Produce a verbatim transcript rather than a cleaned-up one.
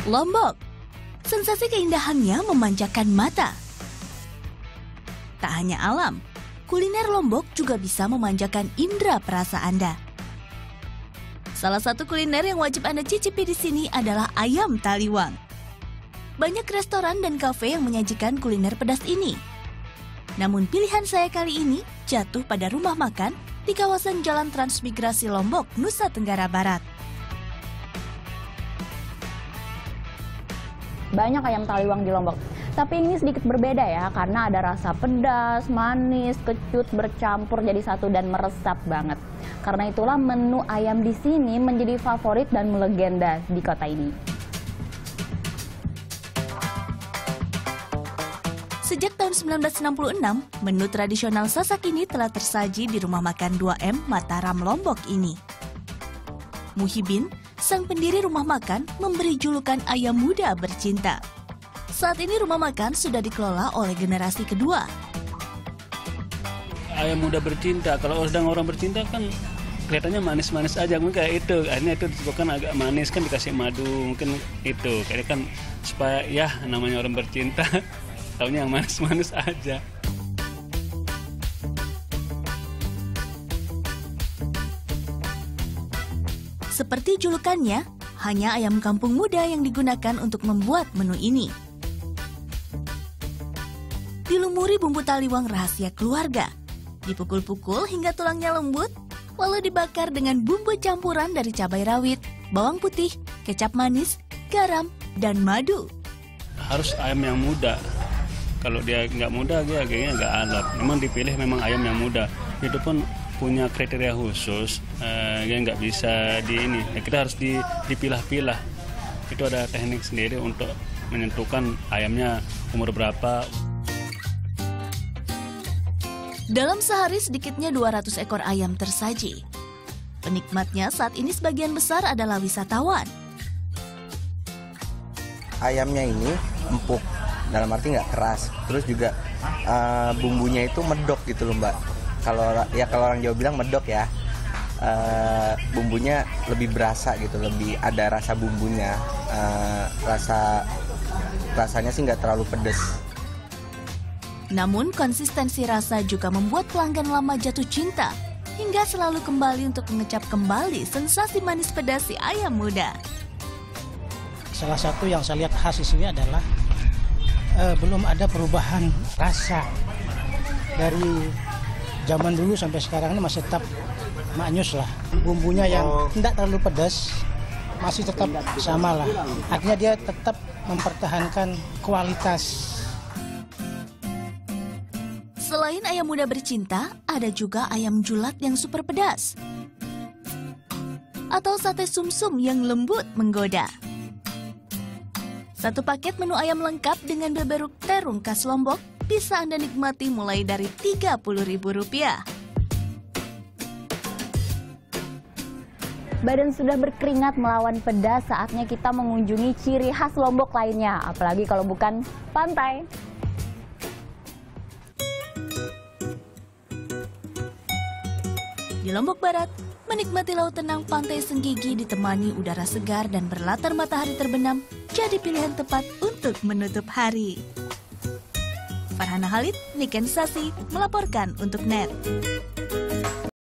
Lombok, sensasi keindahannya memanjakan mata. Tak hanya alam, kuliner Lombok juga bisa memanjakan indera perasa Anda. Salah satu kuliner yang wajib Anda cicipi di sini adalah ayam taliwang. Banyak restoran dan kafe yang menyajikan kuliner pedas ini. Namun pilihan saya kali ini jatuh pada rumah makan di kawasan Jalan Transmigrasi Lombok, Nusa Tenggara Barat. Banyak ayam taliwang di Lombok. Tapi ini sedikit berbeda ya, karena ada rasa pedas, manis, kecut, bercampur jadi satu dan meresap banget. Karena itulah menu ayam di sini menjadi favorit dan melegenda di kota ini. Sejak tahun sembilan belas enam puluh enam, menu tradisional Sasak ini telah tersaji di rumah makan dua M Mataram Lombok ini. Muhibin, sang pendiri rumah makan, memberi julukan ayam muda bercinta. Saat ini rumah makan sudah dikelola oleh generasi kedua. Ayam muda bercinta, kalau sedang orang bercinta kan kelihatannya manis-manis aja, mungkin kayak itu. Akhirnya itu disebutkan agak manis, kan dikasih madu, mungkin itu. Kayaknya kan supaya ya namanya orang bercinta, taunya yang manis-manis aja. Seperti julukannya, hanya ayam kampung muda yang digunakan untuk membuat menu ini. Dilumuri bumbu taliwang rahasia keluarga, dipukul-pukul hingga tulangnya lembut, lalu dibakar dengan bumbu campuran dari cabai rawit, bawang putih, kecap manis, garam, dan madu. Harus ayam yang muda. Kalau dia nggak muda, dia kayaknya nggak alap. Memang dipilih memang ayam yang muda. Itu pun punya kriteria khusus, uh, yang nggak bisa di ini. Ya, kita harus di, dipilah-pilah. Itu ada teknik sendiri untuk menentukan ayamnya umur berapa. Dalam sehari sedikitnya dua ratus ekor ayam tersaji. Penikmatnya saat ini sebagian besar adalah wisatawan. Ayamnya ini empuk, dalam arti nggak keras. Terus juga uh, bumbunya itu medok gitu loh Mbak. Kalau ya kalau orang Jawa bilang medok ya, uh, bumbunya lebih berasa gitu, lebih ada rasa bumbunya. Uh, rasa rasanya sih nggak terlalu pedes. Namun konsistensi rasa juga membuat pelanggan lama jatuh cinta hingga selalu kembali untuk mengecap kembali sensasi manis pedas si ayam muda. Salah satu yang saya lihat khas di sini adalah uh, belum ada perubahan rasa dari zaman dulu sampai sekarang ini masih tetap maknyus lah. Bumbunya yang tidak terlalu pedas masih tetap sama lah. Artinya dia tetap mempertahankan kualitas. Selain ayam muda bercinta, ada juga ayam julat yang super pedas. Atau sate sumsum yang lembut menggoda. Satu paket menu ayam lengkap dengan beberuk terung khas Lombok bisa Anda nikmati mulai dari tiga puluh ribu rupiah. Badan sudah berkeringat melawan pedas, saatnya kita mengunjungi ciri khas Lombok lainnya, apalagi kalau bukan pantai. Di Lombok Barat, menikmati laut tenang pantai Senggigi ditemani udara segar dan berlatar matahari terbenam jadi pilihan tepat untuk menutup hari. Farhana Khalid, Niken Sasi, melaporkan untuk N E T.